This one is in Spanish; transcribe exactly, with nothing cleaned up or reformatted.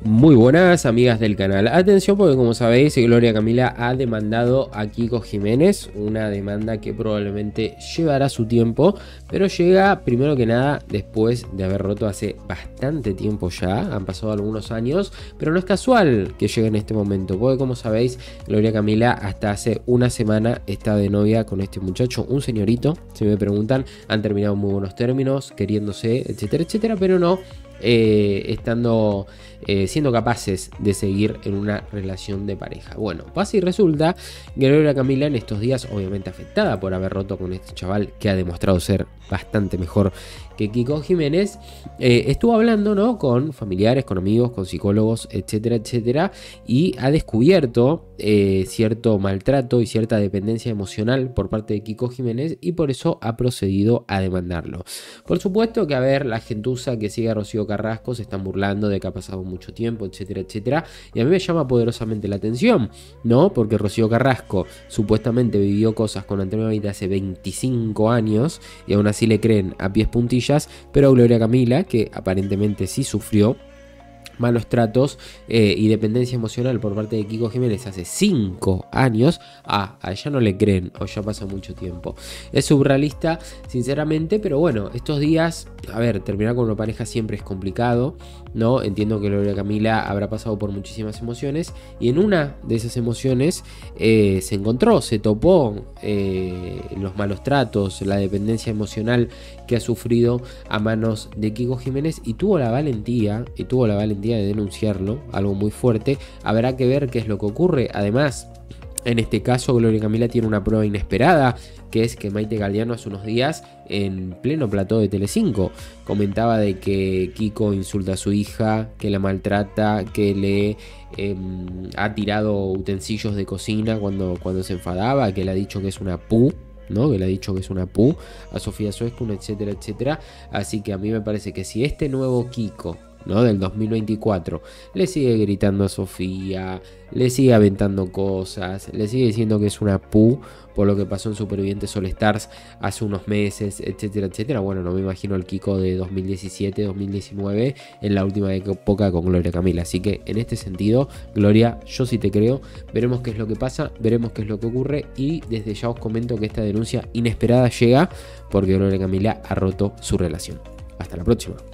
Muy buenas amigas del canal, atención porque como sabéis Gloria Camila ha demandado a Kiko Jiménez, una demanda que probablemente llevará su tiempo, pero llega primero que nada después de haber roto hace bastante tiempo ya, han pasado algunos años, pero no es casual que llegue en este momento, porque como sabéis Gloria Camila hasta hace una semana está de novia con este muchacho, un señorito, si me preguntan, han terminado en muy buenos términos, queriéndose, etcétera, etcétera, pero no Eh, estando eh, siendo capaces de seguir en una relación de pareja. Bueno, pasa y resulta que Gloria Camila en estos días, obviamente afectada por haber roto con este chaval que ha demostrado ser bastante mejor que Kiko Jiménez, eh, estuvo hablando, ¿no?, con familiares, con amigos, con psicólogos, etcétera, etcétera, y ha descubierto eh, cierto maltrato y cierta dependencia emocional por parte de Kiko Jiménez y por eso ha procedido a demandarlo. Por supuesto que, a ver, la gentuza que sigue a Rocío Carrasco se están burlando de que ha pasado mucho tiempo, etcétera, etcétera, y a mí me llama poderosamente la atención, ¿no? Porque Rocío Carrasco supuestamente vivió cosas con Antonio Maite hace veinticinco años y aún así le creen a pies puntillas, pero Gloria Camila, que aparentemente sí sufrió malos tratos eh, y dependencia emocional por parte de Kiko Jiménez hace cinco años, ah, a ella no le creen o ya pasa mucho tiempo. Es surrealista, sinceramente, pero bueno, estos días, a ver, terminar con una pareja siempre es complicado, ¿no? Entiendo que Gloria Camila habrá pasado por muchísimas emociones y en una de esas emociones eh, se encontró, se topó eh, los malos tratos, la dependencia emocional que ha sufrido a manos de Kiko Jiménez y tuvo la valentía, y tuvo la valentía de denunciarlo, algo muy fuerte. Habrá que ver qué es lo que ocurre. Además, en este caso Gloria Camila tiene una prueba inesperada, que es que Maite Galdeano hace unos días en pleno plató de Telecinco comentaba de que Kiko insulta a su hija, que la maltrata, que le eh, ha tirado utensilios de cocina cuando, cuando se enfadaba, que le ha dicho que es una pu, ¿no? Que le ha dicho que es una pu a Sofía Soeskun, etcétera, etcétera. Así que a mí me parece que si este nuevo Kiko, ¿no?, del dos mil veinticuatro le sigue gritando a Sofía, le sigue aventando cosas, le sigue diciendo que es una pu por lo que pasó en Supervivientes All Stars hace unos meses, etcétera, etcétera, bueno, no me imagino el Kiko de dos mil diecisiete, dos mil diecinueve en la última época con Gloria Camila. Así que en este sentido, Gloria, yo sí te creo. Veremos qué es lo que pasa, veremos qué es lo que ocurre y desde ya os comento que esta denuncia inesperada llega porque Gloria Camila ha roto su relación. Hasta la próxima.